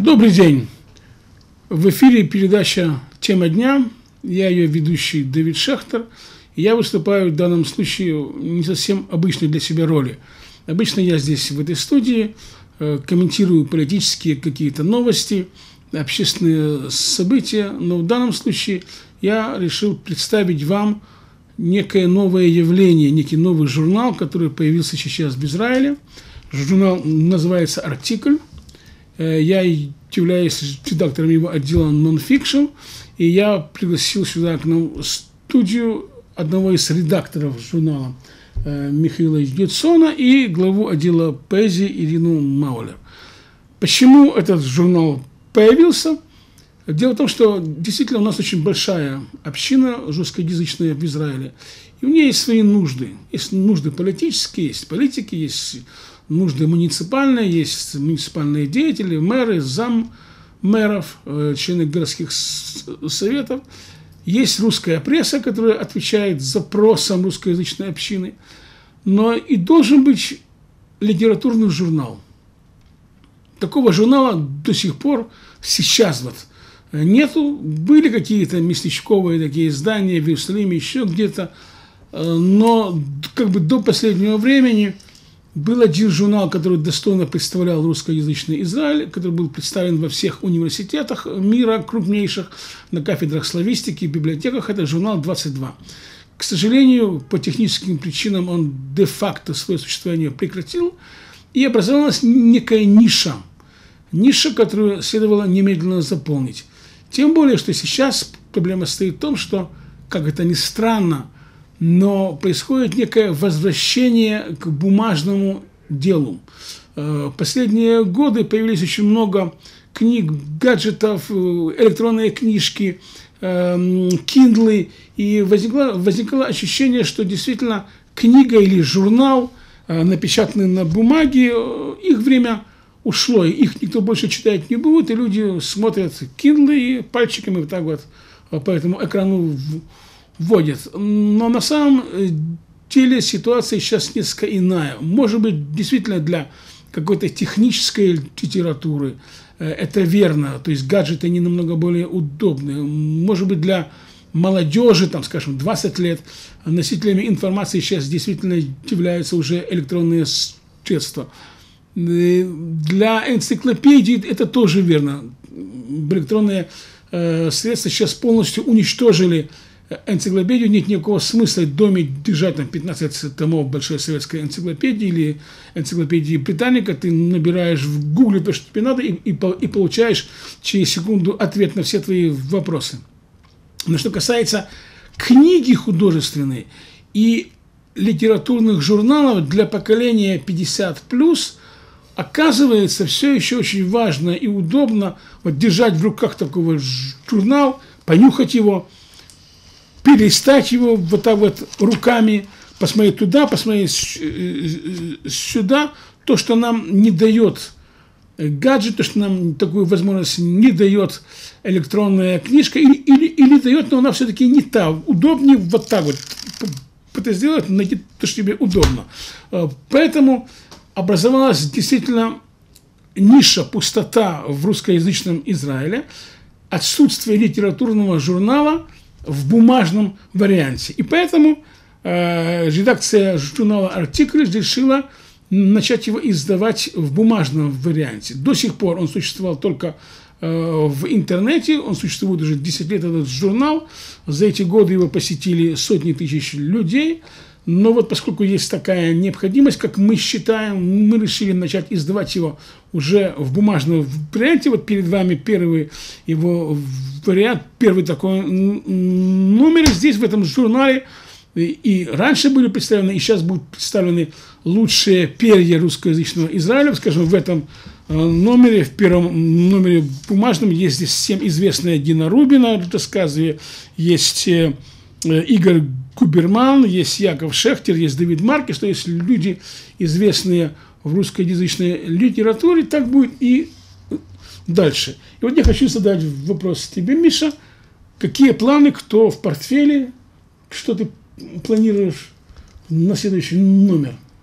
Добрый день. В эфире передача «Тема дня». Я ее ведущий Давид Шахтер. Я выступаю в данном случае не совсем обычной для себя роли. Обычно я здесь, в этой студии, комментирую политические какие-то новости, общественные события. Но в данном случае я решил представить вам некое новое явление, некий новый журнал, который появился сейчас в Израиле. Журнал называется «Артикль». Я являюсь редактором его отдела Non-Fiction, и я пригласил сюда к нам в студию одного из редакторов журнала Михаила Юдсона и главу отдела поэзии Ирину Маулер. Почему этот журнал появился? Дело в том, что действительно у нас очень большая община русскоязычная в Израиле, и у нее есть свои нужды. Есть нужды политические, есть политики, есть нужды муниципальные, есть муниципальные деятели, мэры, заммэров, члены городских советов. Есть русская пресса, которая отвечает запросам русскоязычной общины. Но и должен быть литературный журнал. Такого журнала до сих пор сейчас вот нету. Были какие-то местечковые такие издания в Иерусалиме, еще где-то. Но как бы до последнего времени был один журнал, который достойно представлял русскоязычный Израиль, который был представлен во всех университетах мира, крупнейших, на кафедрах славистики, библиотеках. Это журнал «22». К сожалению, по техническим причинам он де-факто свое существование прекратил, и образовалась некая ниша, которую следовало немедленно заполнить. Тем более, что сейчас проблема стоит в том, что, как это ни странно, но происходит некое возвращение к бумажному делу. В последние годы появились очень много книг, гаджетов, электронные книжки, киндлы, и возникло ощущение, что действительно книга или журнал, напечатанный на бумаге, их время ушло, их никто больше читать не будет, и люди смотрят киндлы и пальчиками вот так вот по этому экрану вводят. Но на самом деле ситуация сейчас несколько иная. Может быть, действительно для какой-то технической литературы это верно, то есть гаджеты они намного более удобны. Может быть, для молодежи, там, скажем, 20 лет, носителями информации сейчас действительно являются уже электронные средства. Для энциклопедий это тоже верно. Электронные средства сейчас полностью уничтожили энциклопедию. Нет никакого смысла в доме держать там 15 томов большой советской энциклопедии или энциклопедии Британика. Ты набираешь в Гугле то, что тебе надо, и получаешь через секунду ответ на все твои вопросы. Но что касается книги художественной и литературных журналов для поколения 50+, оказывается, все еще очень важно и удобно вот держать в руках такой журнал, понюхать его, перелистать его вот так вот руками, посмотреть туда, посмотреть сюда. То, что нам не дает гаджет, то, что нам такую возможность не дает электронная книжка, или дает, но она все-таки не та. Удобнее вот так вот это сделать, найти то, что тебе удобно. Поэтому образовалась действительно ниша, пустота в русскоязычном Израиле, отсутствие литературного журнала в бумажном варианте. И поэтому редакция журнала «Артикль» решила начать его издавать в бумажном варианте. До сих пор он существовал только в интернете, он существует уже 10 лет, этот журнал. За эти годы его посетили сотни тысяч людей. Но вот поскольку есть такая необходимость, как мы считаем, мы решили начать издавать его уже в бумажном варианте. Вот перед вами первый его вариант, первый такой номер здесь, в этом журнале. И раньше были представлены, и сейчас будут представлены лучшие перья русскоязычного Израиля. Скажем, в этом номере, в первом номере бумажном, есть здесь всем известная Дина Рубина, рассказывая, есть Игорь Куберман, есть Яков Шехтер, есть Давид Маркис, то есть люди, известные в русскоязычной литературе, так будет и дальше. И вот я хочу задать вопрос тебе, Миша. Какие планы, кто в портфеле, что ты планируешь на следующий номер?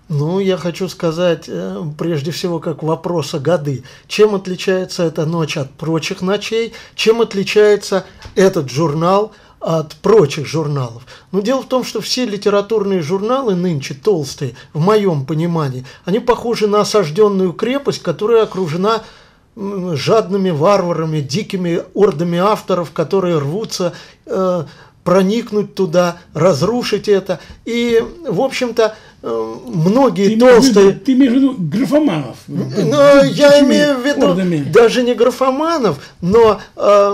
Ну, я хочу сказать, прежде всего, как вопрос о годы. Чем отличается эта ночь от прочих ночей? Чем отличается этот журнал от прочих журналов? Ну, дело в том, что все литературные журналы нынче толстые, в моем понимании, они похожи на осажденную крепость, которая окружена жадными варварами, дикими ордами авторов, которые рвутся проникнуть туда, разрушить это. И, в общем-то, многие толстые... Ты имеешь в виду графоманов? Но я имею в виду даже не графоманов, но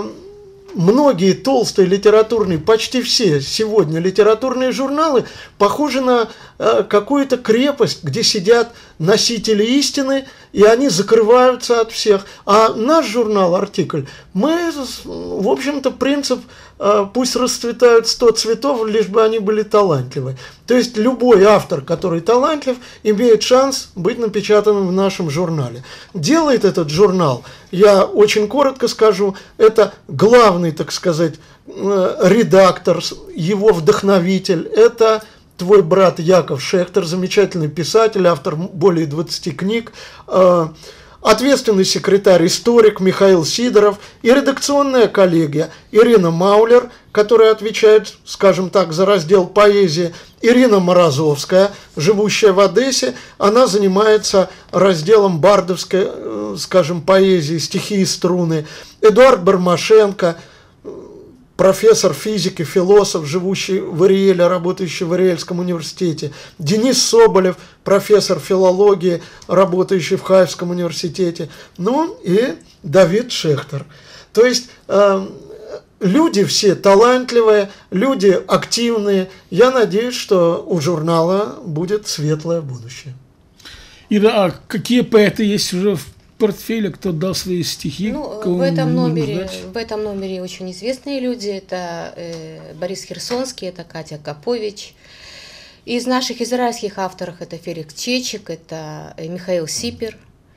многие толстые литературные, почти все сегодня литературные журналы похожи на какую-то крепость, где сидят носители истины, и они закрываются от всех. А наш журнал «Артикль», мы, в общем-то, принцип «пусть расцветают 100 цветов, лишь бы они были талантливы». То есть любой автор, который талантлив, имеет шанс быть напечатанным в нашем журнале. Делает этот журнал, я очень коротко скажу, это главный, так сказать, редактор, его вдохновитель, это твой брат Яков Шехтер, замечательный писатель, автор более 20 книг, ответственный секретарь, историк Михаил Сидоров и редакционная коллегия Ирина Маулер, которая отвечает, скажем так, за раздел поэзии, Ирина Морозовская, живущая в Одессе, она занимается разделом бардовской, скажем, поэзии, стихи и струны, Эдуард Бармашенко, профессор физики, философ, живущий в Ариэле, работающий в Ариэльском университете, Денис Соболев, профессор филологии, работающий в Хаевском университете, ну и Давид Шехтер. То есть люди все талантливые, люди активные. Я надеюсь, что у журнала будет светлое будущее. Ира, а какие поэты есть уже в портфеле, кто дал свои стихи? Ну, в этом номере очень известные люди. Это Борис Херсонский, это Катя Капович. Из наших израильских авторов это Феликс Чечек, это Михаил Сипер.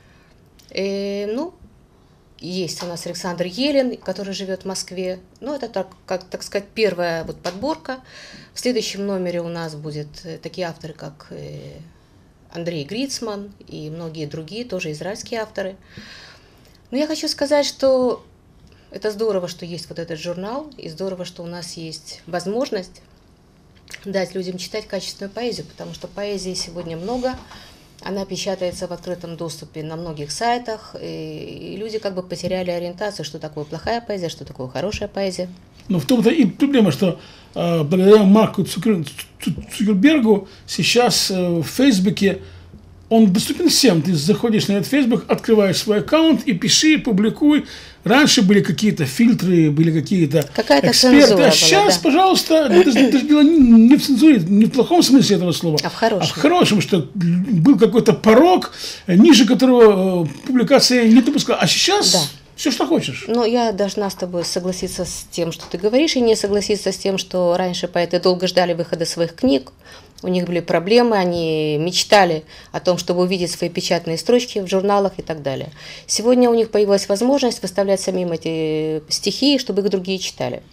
Ну, есть у нас Александр Елен, который живет в Москве. Ну, это так сказать, первая вот подборка. В следующем номере у нас будут такие авторы, как Андрей Грицман и многие другие, тоже израильские авторы. Но я хочу сказать, что это здорово, что есть вот этот журнал, и здорово, что у нас есть возможность дать людям читать качественную поэзию, потому что поэзии сегодня много, она печатается в открытом доступе на многих сайтах, и люди как бы потеряли ориентацию, что такое плохая поэзия, что такое хорошая поэзия. Но в том-то и проблема, что благодаря Марку Цукербергу сейчас в Фейсбуке он доступен всем. Ты заходишь на этот Фейсбук, открываешь свой аккаунт и пиши, публикуй. Раньше были какие-то фильтры, были какие-то эксперты. А сейчас, да. Пожалуйста, это же дело не в цензуре, не в плохом смысле этого слова, а в хорошем. А в хорошем, что был какой-то порог, ниже которого публикация не допускала. А сейчас... Да. Все, что хочешь. Но я должна с тобой согласиться с тем, что ты говоришь, и не согласиться с тем, что раньше поэты долго ждали выхода своих книг, у них были проблемы, они мечтали о том, чтобы увидеть свои печатные строчки в журналах и так далее. Сегодня у них появилась возможность выставлять самим эти стихи, чтобы их другие читали.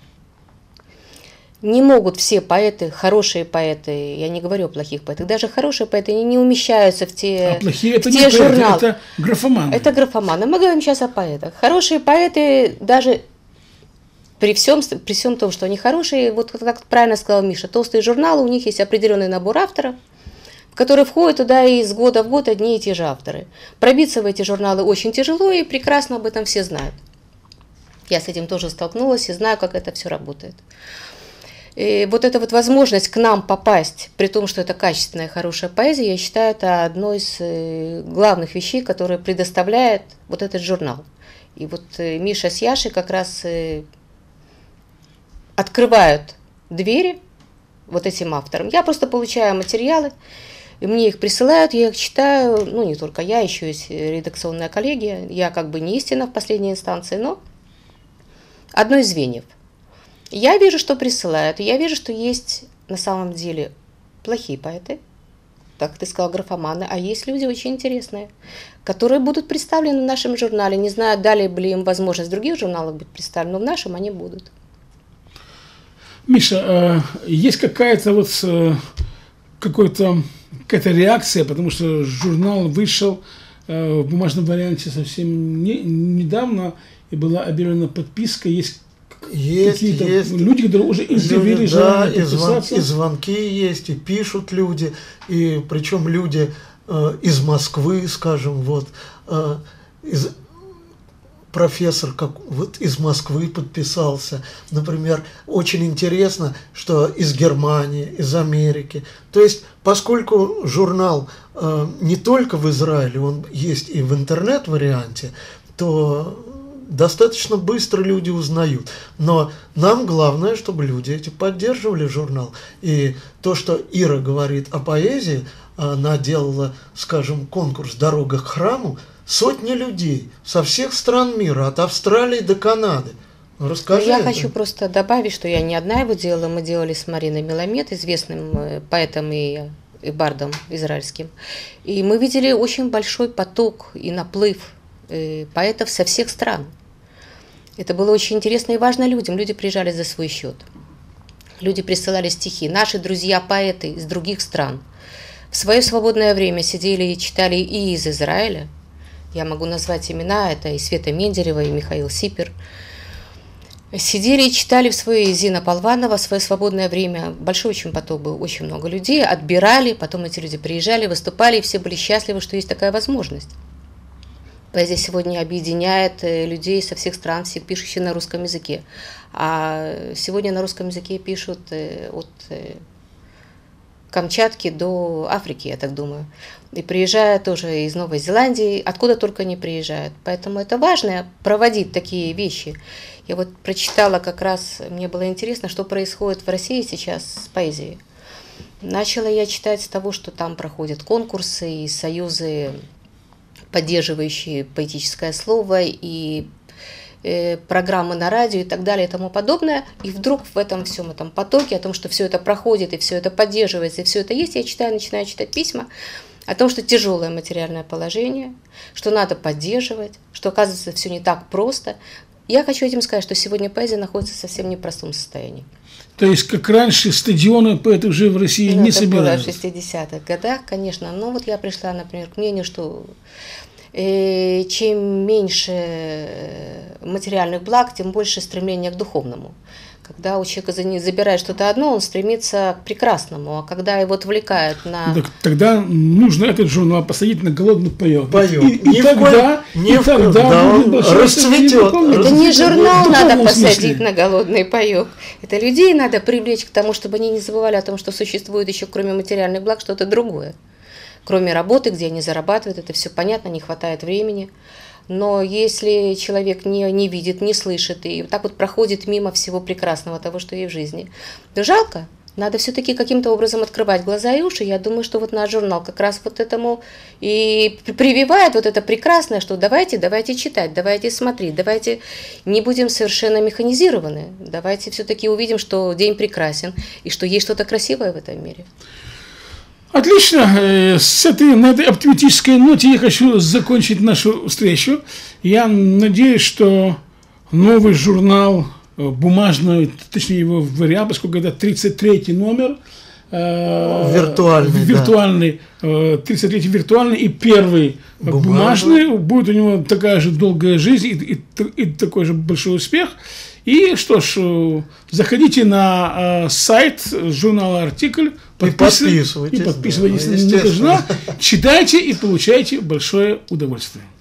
Не могут все поэты, хорошие поэты, я не говорю о плохих поэтах, даже хорошие поэты не умещаются в те, плохие, в те журналы. Это графоманы. Это графоманы. Мы говорим сейчас о поэтах. Хорошие поэты, даже при всем том, что они хорошие, вот как правильно сказал Миша, толстые журналы, у них есть определенный набор авторов, в которые входят туда из года в год одни и те же авторы. Пробиться в эти журналы очень тяжело, и прекрасно об этом все знают. Я с этим тоже столкнулась и знаю, как это все работает. И вот эта вот возможность к нам попасть, при том, что это качественная, хорошая поэзия, я считаю, это одной из главных вещей, которые предоставляет вот этот журнал. И вот Миша с Яшей как раз открывают двери вот этим авторам. Я просто получаю материалы, и мне их присылают, я их читаю, ну не только я, еще есть редакционная коллегия, я как бы не истина в последней инстанции, но одно из звеньев. Я вижу, что присылают, и я вижу, что есть на самом деле плохие поэты, так ты сказал, графоманы, а есть люди очень интересные, которые будут представлены в нашем журнале. Не знаю, дали бы ли им возможность в других журналах быть представлены, но в нашем они будут. Миша, есть какая-то вот какая-то реакция, потому что журнал вышел в бумажном варианте совсем недавно, и была объявлена подписка. Есть люди, которые уже изъявили желание подписаться. И звонки есть, и пишут люди, и причем люди из Москвы, скажем, профессор из Москвы подписался, например. Очень интересно, что из Германии, из Америки. То есть, поскольку журнал не только в Израиле, он есть и в интернет-варианте, то достаточно быстро люди узнают. Но нам главное, чтобы люди эти поддерживали журнал. И то, что Ира говорит о поэзии, она делала, скажем, конкурс «Дорога к храму», сотни людей со всех стран мира, от Австралии до Канады. Расскажи. Я хочу просто добавить, что я не одна его делала. Мы делали с Мариной Меламед, известным поэтом и бардом израильским. И мы видели очень большой поток и наплыв поэтов со всех стран. Это было очень интересно и важно людям. Люди приезжали за свой счет. Люди присылали стихи. Наши друзья-поэты из других стран в свое свободное время сидели и читали и из Израиля. Я могу назвать имена, это и Света Менделева, и Михаил Сипер. Сидели и читали в свое Зина Полванова в свое свободное время. Большой очень поток был, очень много людей. Отбирали, потом эти люди приезжали, выступали, и все были счастливы, что есть такая возможность. Поэзия сегодня объединяет людей со всех стран, всех пишущих на русском языке. А сегодня на русском языке пишут от Камчатки до Африки, я так думаю. И приезжают тоже из Новой Зеландии, откуда только не приезжают. Поэтому это важно проводить такие вещи. Я вот прочитала как раз, мне было интересно, что происходит в России сейчас с поэзией. Начала я читать с того, что там проходят конкурсы и союзы, поддерживающие поэтическое слово, и программы на радио и так далее и тому подобное. И вдруг в этом всем этом потоке, о том, что все это проходит, и все это поддерживается, и все это есть, я начинаю читать письма о том, что тяжелое материальное положение, что надо поддерживать, что, оказывается, все не так просто. Я хочу этим сказать, что сегодня поэзия находится в совсем непростом состоянии. То есть, как раньше, стадионы поэтов уже в России не собирались? Это было в 60-х годах, конечно. Но вот я пришла, например, к мнению, что чем меньше материальных благ, тем больше стремления к духовному. Когда у человека забирает что-то одно, он стремится к прекрасному, а когда его отвлекают на... Так, тогда нужно этот журнал посадить на голодный паёк. И тогда он расцветет. Это не журнал надо посадить на голодный паёк. Это людей надо привлечь к тому, чтобы они не забывали о том, что существует еще, кроме материальных благ, что-то другое. Кроме работы, где они зарабатывают, это все понятно, не хватает времени. Но если человек не видит, не слышит и так вот проходит мимо всего прекрасного, того, что есть в жизни, то жалко. Надо все-таки каким-то образом открывать глаза и уши. Я думаю, что вот наш журнал как раз вот этому и прививает вот это прекрасное, что давайте читать, давайте смотреть, давайте не будем совершенно механизированы, давайте все-таки увидим, что день прекрасен и что есть что-то красивое в этом мире. Отлично. На этой оптимистической ноте я хочу закончить нашу встречу. Я надеюсь, что новый журнал, бумажный, точнее его вариант, поскольку это 33-й номер, виртуальный, 33-й виртуальный и первый бумажный, будет у него такая же долгая жизнь и такой же большой успех. И что ж, заходите на сайт журнала «Артикль», подписывайтесь на журнал, читайте и получайте большое удовольствие.